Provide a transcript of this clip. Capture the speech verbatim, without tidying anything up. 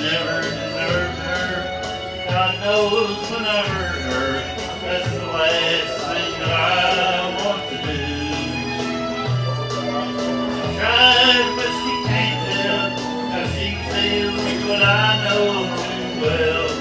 never deserved her. God knows when I hurt her, that's the last thing that I want to do. I tried, but she can't tell how she feels, but I know too well.